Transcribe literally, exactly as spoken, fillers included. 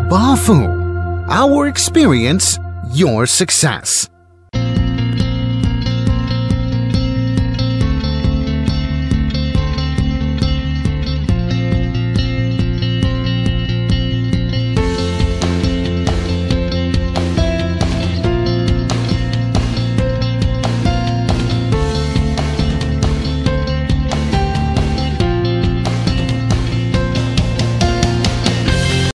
B A F U. Our experience, your success.